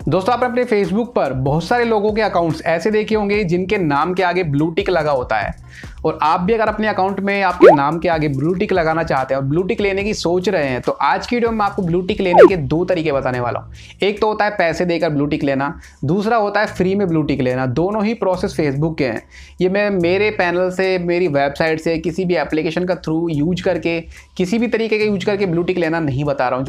दोस्तों आपने अपने फेसबुक पर बहुत सारे लोगों के अकाउंट्स ऐसे देखे होंगे जिनके नाम के आगे ब्लू टिक लगा होता है। और आप भी अगर अपने अकाउंट में आपके नाम के आगे ब्लू टिक लगाना चाहते हैं और ब्लू टिक लेने की सोच रहे हैं, तो आज की वीडियो में आपको ब्लू टिक लेने के दो तरीके बताने वाला हूं। एक तो होता है पैसे देकर ब्लू टिक लेना, दूसरा होता है फ्री में ब्लू टिक लेना। दोनों ही प्रोसेस फेसबुक के हैं। ये मैं मेरे पैनल से, मेरी वेबसाइट से, किसी भी एप्लीकेशन का थ्रू यूज करके, किसी भी तरीके का यूज करके ब्लू टिक लेना नहीं बता रहा हूँ। जो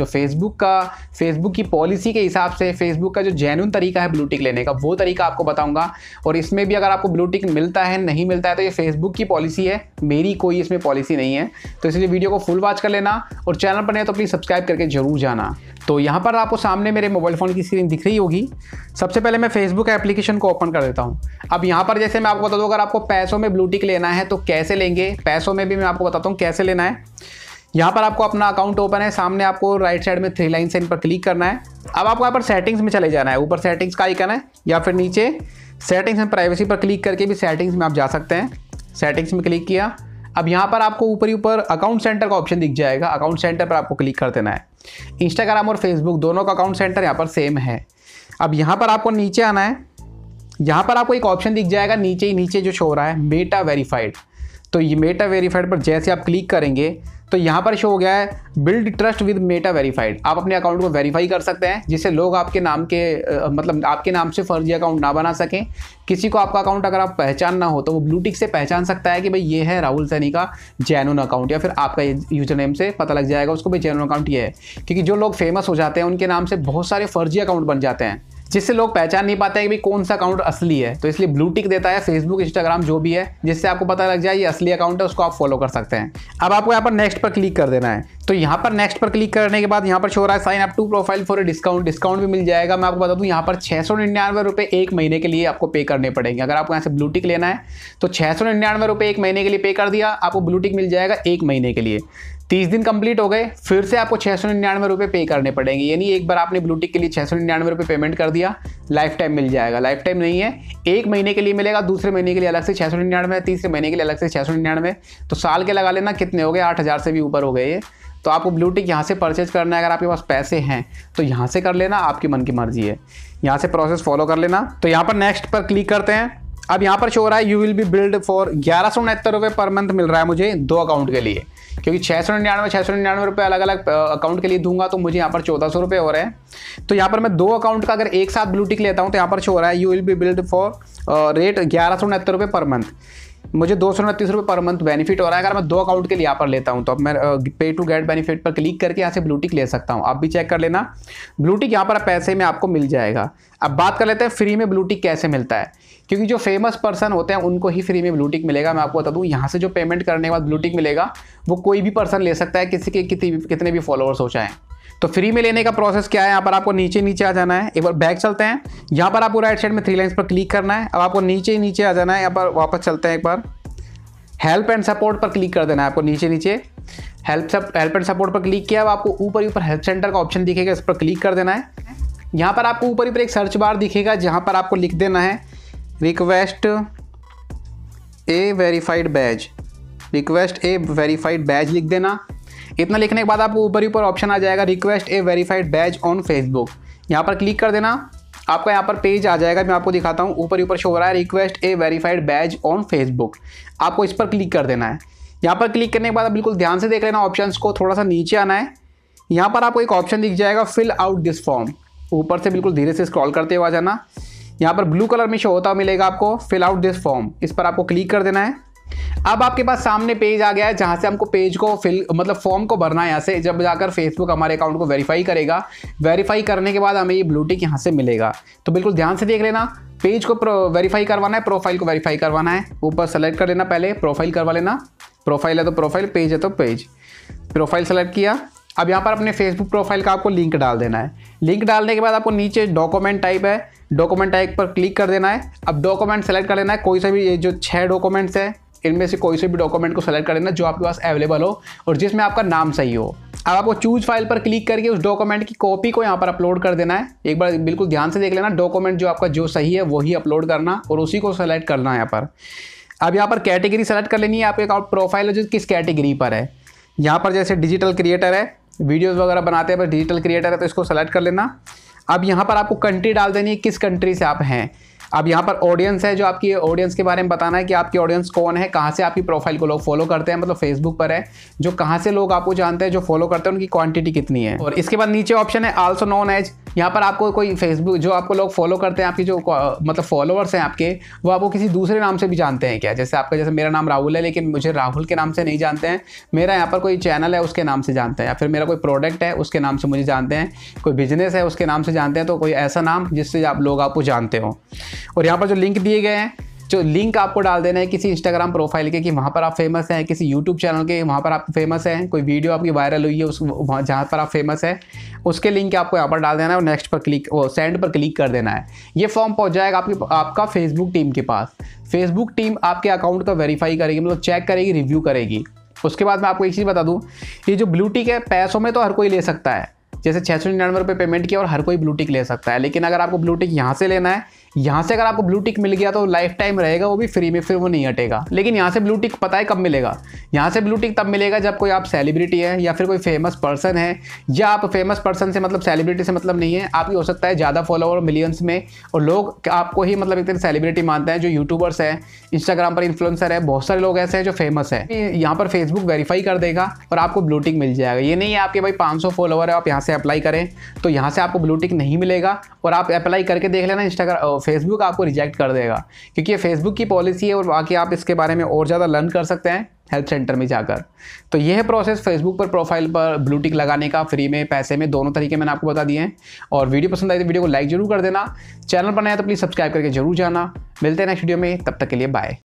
फेसबुक की पॉलिसी के हिसाब से फेसबुक का जो जेन्युइन तरीका है ब्लू टिक लेने का, वो तरीका आपको बताऊंगा। और इसमें भी अगर आपको ब्लू टिक मिलता है नहीं मिलता है तो ये फेसबुक की पॉलिसी है, मेरी कोई इसमें पॉलिसी नहीं है। तो इसलिए वीडियो को फुल वॉच कर लेना और चैनल पर नए तो प्लीज सब्सक्राइब करके जरूर जाना। तो यहाँ पर आपको सामने मेरे मोबाइल फ़ोन की स्क्रीन दिख रही होगी। सबसे पहले मैं फेसबुक एप्लीकेशन को ओपन कर देता हूँ। अब यहाँ पर जैसे मैं आपको बता दूँ, अगर आपको पैसों में ब्लू टिक लेना है तो कैसे लेंगे, पैसों में भी मैं आपको बताता हूँ कैसे लेना है। यहाँ पर आपको अपना अकाउंट ओपन है, सामने आपको राइट साइड में 3 लाइन से इन पर क्लिक करना है। अब आपको यहाँ पर सेटिंग्स में चले जाना है। ऊपर सेटिंग्स का आइकन है या फिर नीचे सेटिंग्स एंड प्राइवेसी पर क्लिक करके भी सेटिंग्स में आप जा सकते हैं। सेटिंग्स में क्लिक किया। अब यहाँ पर आपको ऊपर ही ऊपर अकाउंट सेंटर का ऑप्शन दिख जाएगा। अकाउंट सेंटर पर आपको क्लिक कर देना है। इंस्टाग्राम और फेसबुक दोनों का अकाउंट सेंटर यहाँ पर सेम है। अब यहाँ पर आपको नीचे आना है। यहाँ पर आपको एक ऑप्शन दिख जाएगा नीचे जो शो हो रहा है मेटा वेरीफाइड। तो ये मेटा वेरीफाइड पर जैसे आप क्लिक करेंगे तो यहाँ पर शो हो गया है build trust with Meta verified. आप अपने अकाउंट को वेरीफाई कर सकते हैं जिससे लोग आपके नाम के मतलब आपके नाम से फर्जी अकाउंट ना बना सकें। किसी को आपका अकाउंट अगर आप पहचान ना हो तो वो ब्लू टिक से पहचान सकता है कि भाई ये है राहुल सैनी का जेन्युइन अकाउंट, या फिर आपका यूजर नेम से पता लग जाएगा उसको भाई जेन्युइन अकाउंट ये है। क्योंकि जो लोग फेमस हो जाते हैं उनके नाम से बहुत सारे फर्जी अकाउंट बन जाते हैं जिससे लोग पहचान नहीं पाते हैं कि भाई कौन सा अकाउंट असली है। तो इसलिए ब्लू टिक देता है फेसबुक, इंस्टाग्राम जो भी है, जिससे आपको पता लग जाए ये असली अकाउंट है, उसको आप फॉलो कर सकते हैं। अब आपको यहाँ पर नेक्स्ट पर क्लिक कर देना है। तो यहाँ पर नेक्स्ट पर क्लिक करने के बाद यहाँ पर शो रहा है sign up to profile for a discount. Discount भी मिल जाएगा। मैं आपको बता दूँ यहाँ पर 699 रुपये 1 महीने के लिए आपको पे करने पड़ेंगे। अगर आपको यहाँ से ब्लू टिक लेना है तो 699 रुपये 1 महीने के लिए पे कर दिया, आपको ब्लू टिक मिल जाएगा 1 महीने के लिए। 30 दिन कंप्लीट हो गए, फिर से आपको 699 रुपये पे करने पड़ेंगे। यानी एक बार आपने ब्लू टिक के लिए 699 रुपये पेमेंट कर दिया, लाइफ टाइम मिल जाएगा। लाइफ टाइम नहीं है, 1 महीने के लिए मिलेगा, दूसरे महीने के लिए अलग से 699, तीसरे महीने के लिए अलग से 699। तो साल के लगा लेना कितने हो गए, 8000 से भी ऊपर हो गए ये। तो आपको ब्लू टिक यहाँ से परचेज करना है। अगर आपके पास पैसे हैं तो यहाँ से कर लेना, आपकी मन की मर्जी है। यहाँ से प्रोसेस फॉलो कर लेना। तो यहाँ पर नेक्स्ट पर क्लिक करते हैं। अब यहाँ पर शो हो रहा है you will be billed for 1169 रुपये पर मंथ मिल रहा है मुझे 2 अकाउंट के लिए। क्योंकि 699 रुपये अलग अलग अकाउंट के लिए दूंगा तो मुझे यहाँ पर 1400 रुपये हो रहे हैं। तो यहाँ पर मैं 2 अकाउंट का अगर एक साथ ब्लू टिक लेता हूँ तो यहाँ पर शो हो रहा है you will be billed for rate 1169 रुपये पर मंथ। मुझे 229 रुपये पर मंथ बेनिफिट हो रहा है अगर मैं 2 अकाउंट के लिए यहाँ पर लेता हूँ। तो अब मैं पे टू गेट बेनिफिट पर क्लिक करके यहाँ से ब्लू टिक ले सकता हूँ। आप भी चेक कर लेना, ब्लू टिक यहाँ पर पैसे में आपको मिल जाएगा। अब बात कर लेते हैं फ्री में ब्लू टिक कैसे मिलता है। क्योंकि जो फेमस पर्सन होते हैं उनको ही फ्री में ब्लू टिक मिलेगा। मैं आपको बता दूँ, यहाँ से जो पेमेंट करने के बाद ब्लू टिक मिलेगा वो कोई भी पर्सन ले सकता है, किसी के कितने भी फॉलोअर्स हो चाहे। तो फ्री में लेने का प्रोसेस क्या है, यहाँ पर आपको नीचे आ जाना है। एक बार बैक चलते हैं। यहाँ पर आपको राइट साइड में 3 लाइन्स पर क्लिक करना है। अब आपको नीचे आ जाना है। यहाँ पर वापस चलते हैं, एक बार हेल्प एंड सपोर्ट पर क्लिक कर देना है। आपको नीचे हेल्प एंड सपोर्ट पर क्लिक किया। अब आपको ऊपर हेल्प सेंटर का ऑप्शन दिखेगा, इस पर क्लिक कर देना है। यहाँ पर आपको ऊपर एक सर्च बार दिखेगा जहाँ पर आपको लिख देना है request a verified badge. Request a verified badge लिख देना। इतना लिखने के बाद आपको ऊपर ऑप्शन आ जाएगा request a verified badge on Facebook. यहाँ पर क्लिक कर देना। आपका यहाँ पर पेज आ जाएगा, मैं आपको दिखाता हूँ। ऊपर शो हो रहा है request a verified badge on Facebook. आपको इस पर क्लिक कर देना है। यहाँ पर क्लिक करने के बाद बिल्कुल ध्यान से देख लेना ऑप्शंस को, थोड़ा सा नीचे आना है। यहाँ पर आपको एक ऑप्शन दिख जाएगा फिल आउट दिस फॉर्म। ऊपर से बिल्कुल धीरे से स्क्रॉल करते हुए आ जाना। यहाँ पर ब्लू कलर में शो होता मिलेगा आपको फिल आउट दिस फॉर्म, इस पर आपको क्लिक कर देना है। अब आपके पास सामने पेज आ गया है जहाँ से हमको पेज को फॉर्म को भरना है। यहाँ से जब जाकर फेसबुक हमारे अकाउंट को वेरीफाई करेगा, वेरीफाई करने के बाद हमें ये ब्लू टिक यहाँ से मिलेगा। तो बिल्कुल ध्यान से देख लेना। पेज को वेरीफाई करवाना है, प्रोफाइल को वेरीफाई करवाना है। ऊपर सेलेक्ट कर लेना, पहले प्रोफाइल करवा लेना। प्रोफाइल है तो प्रोफाइल, पेज है तो पेज। प्रोफाइल सेलेक्ट किया। अब यहाँ पर अपने फेसबुक प्रोफाइल का आपको लिंक डाल देना है। लिंक डालने के बाद आपको नीचे डॉक्यूमेंट टाइप है, डॉक्यूमेंट टाइप पर क्लिक कर देना है। अब डॉक्यूमेंट सेलेक्ट कर लेना है, कोई सा भी, ये जो 6 डॉक्यूमेंट्स है इनमें से कोई से भी डॉक्यूमेंट को सेलेक्ट कर लेना जो आपके पास अवेलेबल हो और जिसमें आपका नाम सही हो। अब आपको चूज फाइल पर क्लिक करके उस डॉक्यूमेंट की कॉपी को यहाँ पर अपलोड कर देना है। एक बार बिल्कुल ध्यान से देख लेना, डॉक्यूमेंट जो आपका जो सही है वही अपलोड करना और उसी को सेलेक्ट करना है यहाँ पर। अब यहाँ पर कैटेगरी सेलेक्ट कर लेनी है। आपके अकाउंट प्रोफाइल जो किस कैटेगरी पर है। यहाँ पर जैसे डिजिटल क्रिएटर है, वीडियोज़ वगैरह बनाते हैं, पर डिजिटल क्रिएटर है तो इसको सेलेक्ट कर लेना। अब यहाँ पर आपको कंट्री डाल देनी है, किस कंट्री से आप हैं। अब यहाँ पर ऑडियंस है, जो आपकी ऑडियंस के बारे में बताना है कि आपकी ऑडियंस कौन है, कहाँ से आपकी प्रोफाइल को लोग फॉलो करते हैं, मतलब फेसबुक पर है, जो कहाँ से लोग आपको जानते हैं, जो फॉलो करते हैं उनकी क्वांटिटी कितनी है। और इसके बाद नीचे ऑप्शन है आल्सो नोन एज। यहाँ पर आपको कोई फेसबुक जो आपको लोग फॉलो करते हैं, आपकी जो मतलब फॉलोअर्स हैं आपके, वो आपको किसी दूसरे नाम से भी जानते हैं क्या। जैसे आपका, जैसे मेरा नाम राहुल है लेकिन मुझे राहुल के नाम से नहीं जानते हैं, मेरा यहाँ पर कोई चैनल है उसके नाम से जानते हैं, या फिर मेरा कोई प्रोडक्ट है उसके नाम से मुझे जानते हैं, कोई बिजनेस है उसके नाम से जानते हैं। तो कोई ऐसा नाम जिससे आप लोग आपको जानते हो। और यहाँ पर जो लिंक दिए गए हैं, जो लिंक आपको डाल देना है किसी इंस्टाग्राम प्रोफाइल के कि वहाँ पर आप फेमस हैं, किसी यूट्यूब चैनल के वहाँ पर आप फेमस हैं, कोई वीडियो आपकी वायरल हुई है उस वहाँ जहाँ पर आप फेमस है, उसके लिंक आपको यहाँ पर डाल देना है और नेक्स्ट पर क्लिक, सेंड पर क्लिक कर देना है। ये फॉर्म पहुँच जाएगा आपका फेसबुक टीम के पास। फेसबुक टीम आपके अकाउंट का वेरीफाई करेगी, मतलब चेक करेगी, रिव्यू करेगी। उसके बाद मैं आपको एक चीज़ बता दूँ, ये जो ब्लू टिक है पैसों में तो हर कोई ले सकता है, जैसे 699 रुपये पेमेंट किया और हर कोई ब्लू टिक ले सकता है। लेकिन अगर आपको ब्लू टिक यहाँ से लेना है, यहाँ से अगर आपको ब्लू टिक मिल गया तो लाइफ टाइम रहेगा, वो भी फ्री में, फिर वो नहीं हटेगा। लेकिन यहाँ से ब्लू टिक पता है कब मिलेगा, यहाँ से ब्लू टिक तब मिलेगा जब कोई आप सेलिब्रिटी है या फिर कोई फेमस पर्सन है, या आप फेमस पर्सन से मतलब सेलिब्रिटी से मतलब नहीं है, आपकी हो सकता है ज़्यादा फॉलोवर मिलियंस में, और लोग आपको ही मतलब एक तरह सेलिब्रिटी मानते हैं, जो यूट्यूबर्स हैं, इंस्टाग्राम पर इन्फ्लुएंसर है, बहुत सारे लोग ऐसे हैं जो फेमस है। यहाँ पर फेसबुक वेरीफाई कर देगा और आपको ब्लू टिक मिल जाएगा। ये नहीं है आपके भाई 500 फॉलोवर है आप यहाँ से अप्लाई करें तो यहाँ से आपको ब्लू टिक नहीं मिलेगा, और आप अप्लाई करके देख लेना, इंस्टाग्राम फेसबुक आपको रिजेक्ट कर देगा, क्योंकि ये फेसबुक की पॉलिसी है। और बाकी आप इसके बारे में और ज़्यादा लर्न कर सकते हैं हेल्प सेंटर में जाकर। तो यह है प्रोसेस फेसबुक पर प्रोफाइल पर ब्लू टिक लगाने का, फ्री में, पैसे में, दोनों तरीके मैंने आपको बता दिए हैं। और वीडियो पसंद आई तो वीडियो को लाइक जरूर कर देना, चैनल पर नया तो प्लीज़ सब्सक्राइब करके जरूर जाना। मिलते हैं नेक्स्ट वीडियो में, तब तक के लिए बाय।